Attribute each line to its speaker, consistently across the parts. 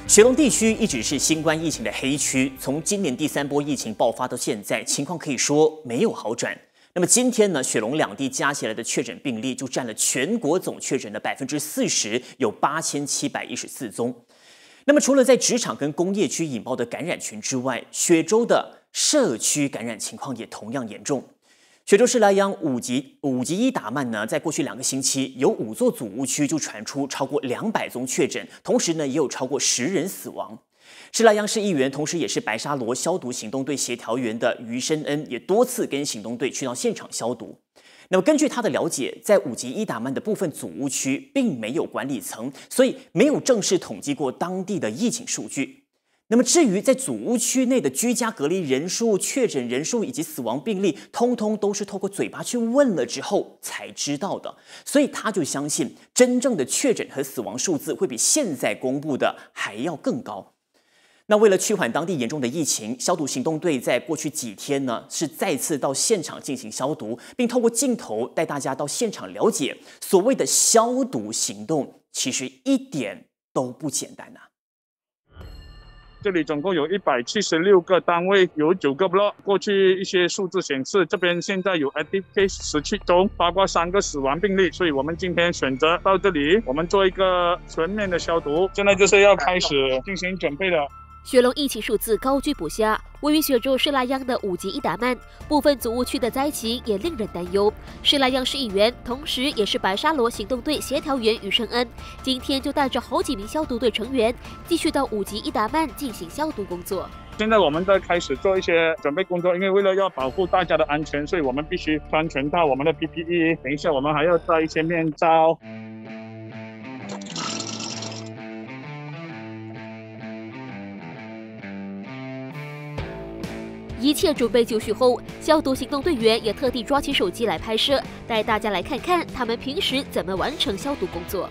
Speaker 1: 雪隆地区一直是新冠疫情的黑区，从今年第3波疫情爆发到现在，情况可以说没有好转。那么今天呢，雪隆两地加起来的确诊病例就占了全国总确诊的40%，有8714宗。那么除了在职场跟工业区引爆的感染群之外，雪州的社区感染情况也同样严重。雪州市拉央五级伊达曼呢，在过去2个星期，有5座祖屋区就传出超过200宗确诊，同时呢，也有超过10人死亡。市拉央市议员，同时也是白沙罗消毒行动队协调员的余生恩，也多次跟行动队去到现场消毒。那么根据他的了解，在5级伊达曼的部分祖屋区并没有管理层，所以没有正式统计过当地的疫情数据。那么至于在祖屋区内的居家隔离人数、确诊人数以及死亡病例，通通都是透过嘴巴去问了之后才知道的，所以他就相信真正的确诊和死亡数字会比现在公布的还要更高。那为了趋缓当地严重的疫情，消毒行动队在过去几天呢，是再次到现场进行消毒，并透过镜头带大家到现场了解，所谓的消毒行动其实一点都不简单啊。
Speaker 2: 这里总共有176个单位，有9个 block。过去一些数字显示，这边现在有 active case 17宗，包括3个死亡病例。所以我们今天选择到这里，我们做一个全面的消毒。现在就是要开始进行准备了。
Speaker 3: 雪隆疫情数字高居不下，位于雪州市拉央的5级伊达曼部分祖屋区的灾情也令人担忧。市拉央市议员，同时也是白沙罗行动队协调员余生恩，今天就带着好几名消毒队成员，继续到5级伊达曼进行消毒工作。
Speaker 2: 现在我们在开始做一些准备工作，因为为了要保护大家的安全，所以我们必须穿全套我们的 PPE。等一下我们还要戴一些面罩。
Speaker 3: 一切准备就绪后，消毒行动队员也特地抓起手机来拍摄，带大家来看看他们平时怎么完成消毒工作。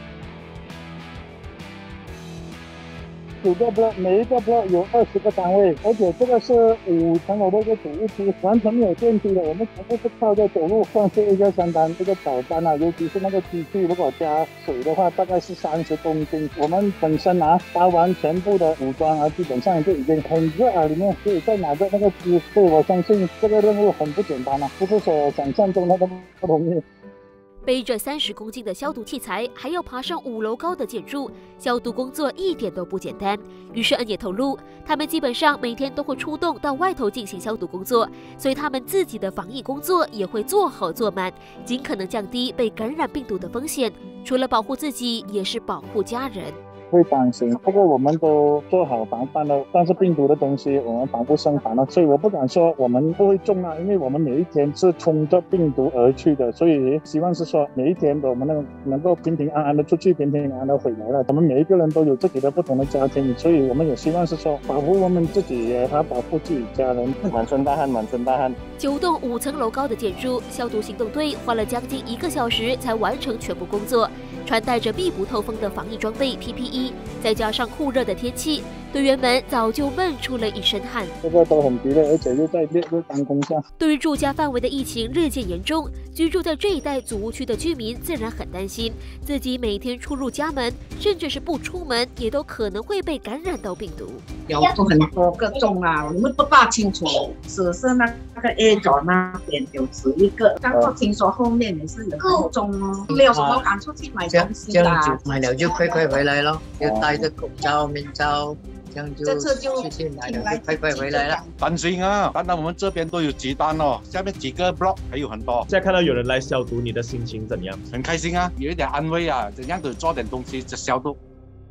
Speaker 4: 9个 block， 每一个 block 有20个单位，而且这个是5层楼的一个主屋区，完全没有电梯的，我们全部是靠着走路，算是一个相当这个挑战啊。尤其是那个机器，如果加水的话，大概是30公斤。我们本身搭完全部的武装基本上就已经很热里面，所以再拿着那个机，所以我相信这个任务很不简单不是说想象中那么不容易。
Speaker 3: 背着30公斤的消毒器材，还要爬上5楼高的建筑，消毒工作一点都不简单。余世恩也透露，他们基本上每天都会出动到外头进行消毒工作，所以他们自己的防疫工作也会做好做满，尽可能降低被感染病毒的风险。除了保护自己，也是保护家人。
Speaker 4: 会担心，不过我们都做好防范了，但是病毒的东西我们防不胜防了，所以我不敢说我们不会中因为我们每一天是冲着病毒而去的，所以希望是说每一天我们能够平平安安的出去，平平安安的回来了。我们每一个人都有自己的不同的家庭，所以我们也希望是说保护我们自己，也保护自己家人。满身大汗，满身大汗。
Speaker 3: 9栋5层楼高的建筑，消毒行动队花了将近1个小时才完成全部工作。穿戴着密不透风的防疫装备 PPE， 再加上酷热的天气，队员们早就闷出了一身汗。
Speaker 4: 这个都很疲累，而且又在烈日当空下。
Speaker 3: 对于住家范围的疫情日渐严重，居住在这一带祖屋区的居民自然很担心，自己每天出入家门，甚至是不出门，也都可能会被感染到病毒。
Speaker 5: 有很多个中我们不大清楚，只是那个 A 组那边有11个，刚刚听说后面也是有很中没有什么敢出去买东西
Speaker 6: 这样子买了就快快回来咯，要戴着口罩、面罩，这样就出去买了就快快回来了。
Speaker 7: 担心单单我们这边都有几单下面几个 block 还有很多。
Speaker 8: 现在看到有人来消毒，你的心情怎样？
Speaker 7: 很开心有一点安慰怎样都做点东西就消毒。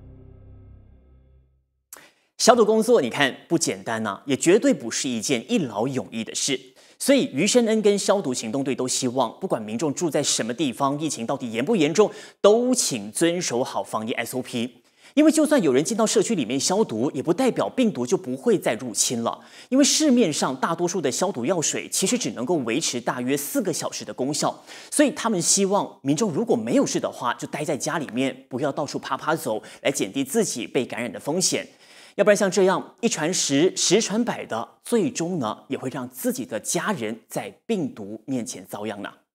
Speaker 1: 消毒工作你看不简单也绝对不是一件一劳永逸的事。所以余生恩跟消毒行动队都希望，不管民众住在什么地方，疫情到底严不严重，都请遵守好防疫 SOP。因为就算有人进到社区里面消毒，也不代表病毒就不会再入侵了。因为市面上大多数的消毒药水其实只能够维持大约4个小时的功效，所以他们希望民众如果没有事的话，就待在家里面，不要到处趴趴走，来减低自己被感染的风险。要不然像这样1传10，10传100的，最终呢也会让自己的家人在病毒面前遭殃呢。